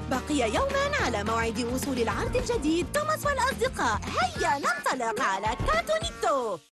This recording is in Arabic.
بقي يوماً على موعد وصول العرض الجديد توماس والأصدقاء. هيا ننطلق على كاتونيتو.